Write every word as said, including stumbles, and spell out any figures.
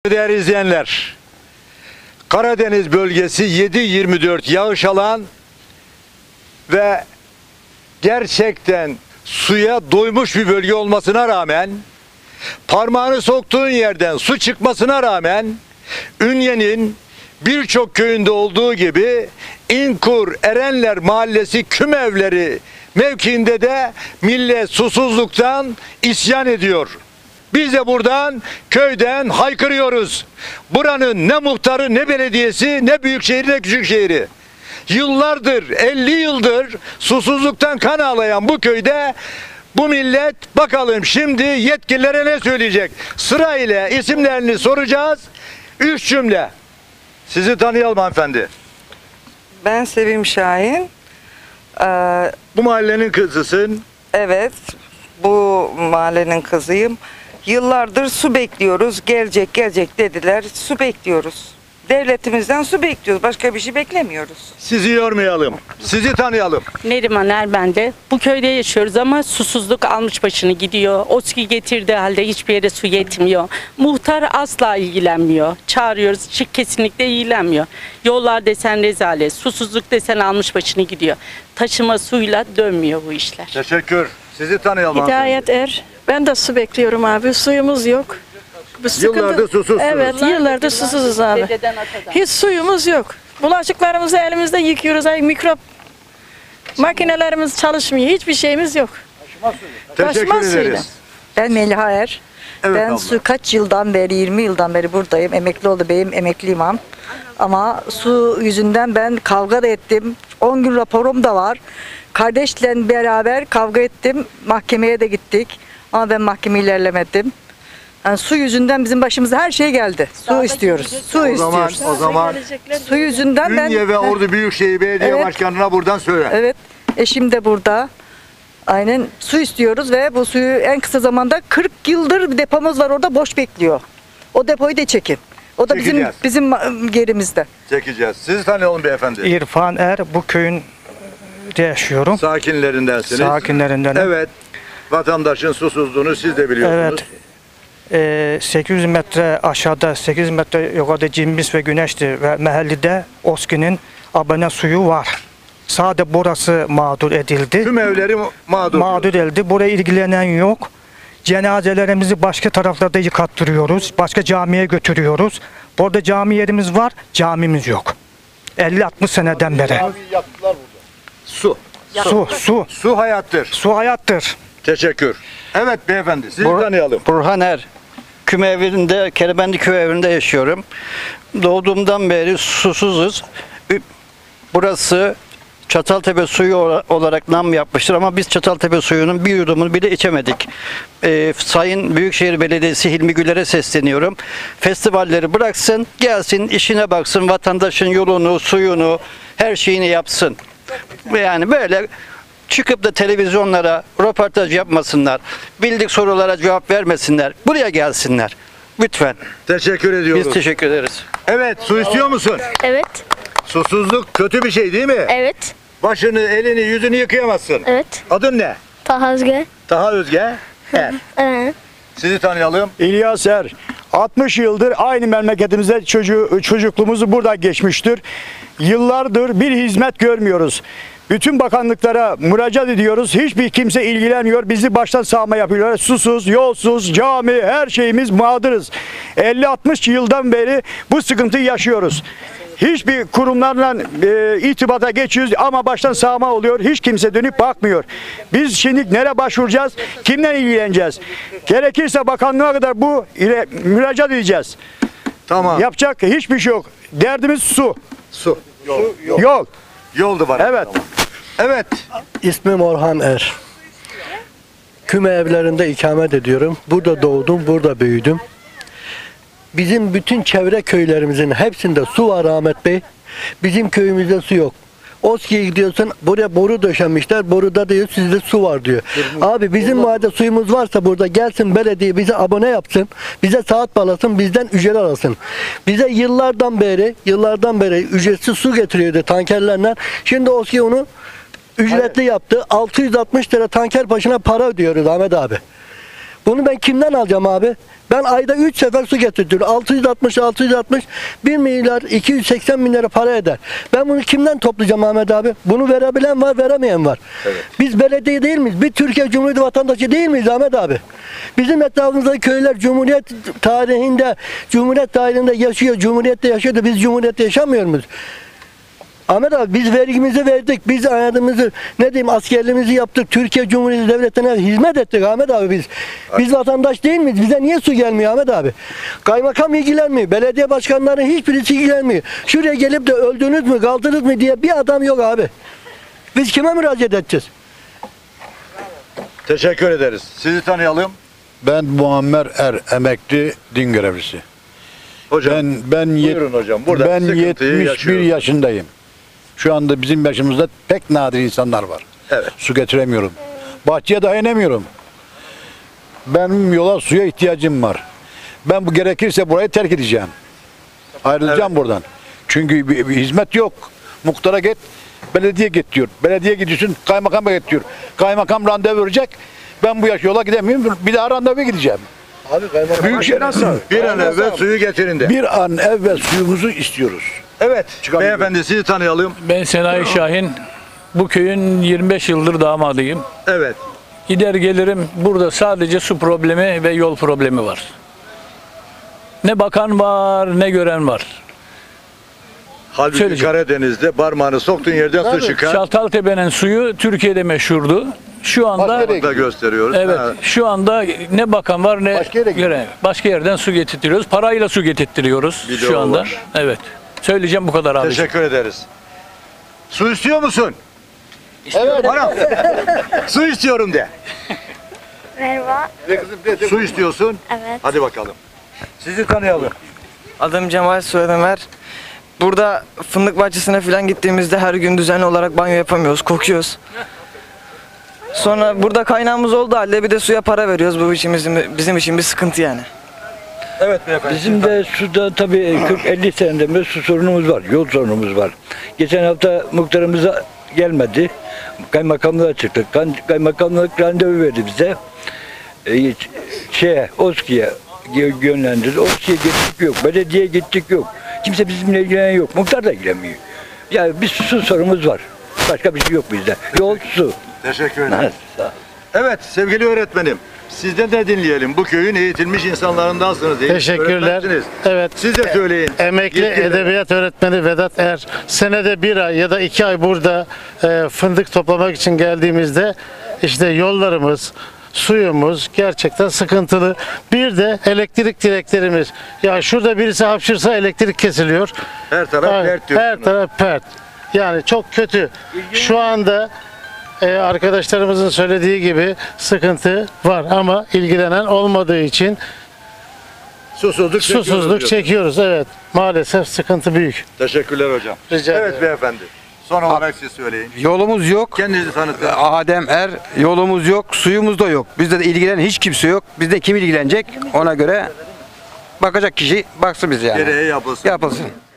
Değerli izleyenler, Karadeniz bölgesi yedi yirmi dört yağış alan ve gerçekten suya doymuş bir bölge olmasına rağmen, parmağını soktuğun yerden su çıkmasına rağmen, Ünye'nin birçok köyünde olduğu gibi İnkur Erenler Mahallesi Kümevleri mevkiinde de millet susuzluktan isyan ediyor. Biz de buradan köyden haykırıyoruz. Buranın ne muhtarı, ne belediyesi, ne büyükşehir, ne küçükşehiri. Yıllardır, elli yıldır susuzluktan kan ağlayan bu köyde bu millet bakalım şimdi yetkililere ne söyleyecek? Sırayla isimlerini soracağız. Üç cümle. Sizi tanıyalım hanımefendi. Ben Sevim Şahin. Ee, Bu mahallenin kızısın. evet, bu mahallenin kızıyım. Yıllardır su bekliyoruz. Gelecek gelecek dediler. Su bekliyoruz. Devletimizden su bekliyoruz. Başka bir şey beklemiyoruz. Sizi yormayalım. Sizi tanıyalım. Neriman Erben'de. Bu köyde yaşıyoruz ama susuzluk almış başını gidiyor. OSKİ getirdiği halde hiçbir yere su yetmiyor. Muhtar asla ilgilenmiyor. Çağırıyoruz, çık kesinlikle ilgilenmiyor. Yollar desen rezalet, susuzluk desen almış başını gidiyor. Taşıma suyla dönmüyor bu işler. Teşekkür. Sizi tanıyalım Hidayet Er. Ben de su bekliyorum abi. Suyumuz yok. Bu sıkıntı- Yıllardır susuzsunuz. Evet, yıllardır susuzuz abi. Dededen atadan. Hiç suyumuz yok. Bulaşıklarımızı elimizde yıkıyoruz. Ay mikrop makinelerimiz çalışmıyor. Hiçbir şeyimiz yok. Teşekkür Taşıma suyla. ederiz. Ben Meliha Er. Evet ben abla. su kaç yıldan beri, yirmi yıldan beri buradayım. Emekli oldu beyim, emekli imam. Ama su yüzünden ben kavga da ettim. on gün raporum da var. Kardeşle beraber kavga ettim. Mahkemeye de gittik. Ama ben mahkeme ilerlemedim. Yani su yüzünden bizim başımıza her şey geldi. Su istiyoruz. Su O zaman, istiyoruz. o zaman Su yüzünden ben... Ünye ve Ordu Büyükşehir Belediye Evet. Başkanı'na buradan söyle. Evet. Eşim de burada. Aynen su istiyoruz ve bu suyu en kısa zamanda kırk yıldır bir depomuz var orada boş bekliyor. O depoyu da çekin. O da bizim Çekeceğiz. bizim yerimizde. Çekeceğiz. Sizi tanıyalım beyefendi. İrfan Er, bu köyün de yaşıyorum. Sakinlerindensiniz. Sakinlerinden. Evet. Vatandaşın susuzluğunu siz de biliyorsunuz. Evet. Ee, sekiz yüz metre aşağıda, sekiz yüz metre yukarıda Cimbis ve Güneş'ti ve mahallede OSKİ'nin abone suyu var. Sadece burası mağdur edildi. Tüm evleri mağdur. Mağdur edildi. Buraya ilgilenen yok. Cenazelerimizi başka taraflarda yıkattırıyoruz. Başka camiye götürüyoruz. Burada cami yerimiz var, camimiz yok. elli altmış seneden beri. Su. Su, su. Su hayattır. Su hayattır. Teşekkür. Evet beyefendi. Sizi Bur- tanıyalım. Burhan Er. Küme evinde, Kerebendi köy evinde yaşıyorum. Doğduğumdan beri susuzuz. Ü- Burası Çataltepe suyu ola- olarak nam yapmıştır ama biz Çataltepe suyunun bir yudumunu bile içemedik. Ee, Sayın Büyükşehir Belediyesi Hilmi Güler'e sesleniyorum. Festivalleri bıraksın, gelsin, işine baksın, vatandaşın yolunu, suyunu, her şeyini yapsın. Yani böyle çıkıp da televizyonlara röportaj yapmasınlar. Bildik sorulara cevap vermesinler. Buraya gelsinler. Lütfen. Teşekkür ediyoruz. Biz teşekkür ederiz. Evet, su istiyor musun? Evet, Susuzluk kötü bir şey değil mi? evet, Başını, elini, yüzünü yıkayamazsın. evet. Adın ne? Taha Özge. Taha Özge. Er. Evet. Sizi tanıyalım. İlyas Er. altmış yıldır aynı memleketimizde çocuğu, çocukluğumuzu burada geçmiştir. Yıllardır bir hizmet görmüyoruz. Bütün bakanlıklara müracaat ediyoruz. Hiçbir kimse ilgilenmiyor. Bizi baştan sağma yapıyorlar. Susuz, yolsuz, cami, her şeyimiz mağduruz. elli altmış yıldan beri bu sıkıntıyı yaşıyoruz. Hiçbir kurumlarla e, irtibata geçiyoruz ama baştan sağma oluyor. Hiç kimse dönüp bakmıyor. Biz şimdi nereye başvuracağız? Kimden ilgileneceğiz? Gerekirse bakanlığa kadar bu ile müracaat edeceğiz. Tamam. Yapacak hiçbir şey yok. Derdimiz su. Su. Yol. Yol. Yol da var. Evet. Evet. İsmim Orhan Er. Küme evlerinde ikamet ediyorum. Burada doğdum, burada büyüdüm. Bizim bütün çevre köylerimizin hepsinde su var Ahmet Bey. Bizim köyümüzde su yok. OSKİ'ye gidiyorsun, buraya boru döşenmişler. Boruda diyor sizde su var diyor. Abi bizim mahallede suyumuz varsa burada gelsin belediye bize abone yapsın. Bize saat bağlasın, bizden ücret alsın. Bize yıllardan beri, yıllardan beri ücretsiz su getiriyordu tankerlerle. Şimdi OSKİ onu ücretli yaptı. altı yüz altmış lira tanker başına para ödüyoruz Ahmet abi. Bunu ben kimden alacağım abi? Ben ayda üç sefer su getirtiyorum. altı yüz altmış, altı yüz altmış, bir milyar iki yüz seksen bin lira para eder. Ben bunu kimden toplayacağım Ahmet abi? Bunu verebilen var, veremeyen var. Evet. Biz belediye değil miyiz? Bir Türkiye Cumhuriyeti vatandaşı değil miyiz Ahmet abi? Bizim etrafımızdaki köyler Cumhuriyet tarihinde, Cumhuriyet tarihinde yaşıyor, Cumhuriyette yaşıyor da biz Cumhuriyette yaşamıyor muyuz? Ahmet abi biz vergimizi verdik, biz hayatımızı, ne diyeyim, askerliğimizi yaptık, Türkiye Cumhuriyeti Devleti'ne hizmet ettik Ahmet abi biz. Biz vatandaş değil miyiz? Bize niye su gelmiyor Ahmet abi? Kaymakam ilgilenmiyor, belediye başkanları hiçbirisi ilgilenmiyor. Şuraya gelip de öldünüz mü, kaldınız mı diye bir adam yok abi. Biz kime müracaat edeceğiz? Teşekkür ederiz. Sizi tanıyalım. Ben Muammer Er, emekli din görevlisi. Hocam, Ben ben yet- buyurun hocam. Burada ben sıkıntıyı yetmiş bir yaşıyoruz. yaşındayım. Şu anda bizim yaşımızda pek nadir insanlar var. Evet. Su getiremiyorum. Bahçeye dahi inemiyorum. Benim yola suya ihtiyacım var. Ben bu gerekirse burayı terk edeceğim. Ayrılacağım buradan. Çünkü bir, bir hizmet yok. Muhtara git, belediye git diyor. Belediye gidiyorsun, kaymakama git diyor. Kaymakam randevu verecek. Ben bu yaş yola gidemiyorum. Bir daha randevu gideceğim. Abi kaymakam Büyükşehir Bir an evvel suyu getirin de. bir an evvel suyumuzu istiyoruz. Evet. Çıkamıyorum. Beyefendi sizi tanıyalım. Ben Senayi Şahin. Bu köyün yirmi beş yıldır damadıyım. Evet. Gider gelirim, burada sadece su problemi ve yol problemi var. Ne bakan var, ne gören var. Halbuki Söyleyeceğim. Karadeniz'de parmağını soktuğun yerden su çıkar. Çataltepe'nin suyu Türkiye'de meşhurdu. Şu anda Başka yere Da gösteriyoruz. evet, Ha. şu anda ne bakan var ne Başka yere gidiyor. gören. Başka yerden su getirtiyoruz. Parayla su getirtiyoruz Bir de şu o anda. var. Evet. Söyleyeceğim bu kadar abi. Teşekkür ederiz. Su istiyor musun? Evet. Bana. Su istiyorum de. Merhaba. Su istiyorsun. Evet. Hadi bakalım. Sizi tanıyalım. Adım Cemal, soyadım Ömer. Burada fındık bahçesine falan gittiğimizde her gün düzenli olarak banyo yapamıyoruz, kokuyoruz. Sonra burada kaynağımız olduğu halde bir de suya para veriyoruz. Bu için bizim, bizim için bir sıkıntı yani. Evet beyefendi. Bizim de suda tabii kırk elli seneden beri su sorunumuz var, yol sorunumuz var. Geçen hafta muhtarımıza gelmedi. Kaymakamlığa çıktık. Kan- Kaymakamlık randevu verdi bize. Ee, şeye, OSKİ'ye gö- yönlendirdi. OSKİ'ye gittik yok, belediyeye gittik yok. Kimse bizimle ilgilenen yok, muhtar da ilgilenmiyor. Yani bir su sorunumuz var. Başka bir şey yok bizde. Yol, su. Teşekkür ederim. Ha, sağ ol. Evet sevgili öğretmenim. Sizden de dinleyelim. Bu köyün eğitilmiş insanlarındansınız. eğitim Teşekkürler. öğretmensiniz. Evet. Siz de söyleyin. Emekli Yetkililer. edebiyat öğretmeni Vedat Er. Senede bir ay ya da iki ay burada e, fındık toplamak için geldiğimizde işte yollarımız, suyumuz gerçekten sıkıntılı. Bir de elektrik direklerimiz. Ya şurada birisi hapşırsa elektrik kesiliyor. Her taraf Ay, pert diyorsunuz. Her taraf pert. Yani çok kötü. Şu anda e, arkadaşlarımızın söylediği gibi sıkıntı var ama ilgilenen olmadığı için Susuzluk, çekiyoruz susuzluk diyorsunuz. çekiyoruz. Evet. Maalesef sıkıntı büyük. Teşekkürler hocam. Rica evet ederim. beyefendi. Son olarak siz söyleyin. Yolumuz yok. Kendinizi tanıtın. Adem Er, yolumuz yok, suyumuz da yok. Bizde de ilgilenen hiç kimse yok. Bizde kim ilgilenecek? Ona göre bakacak kişi baksın bize yani. Gereği yapılsın. Yapılsın.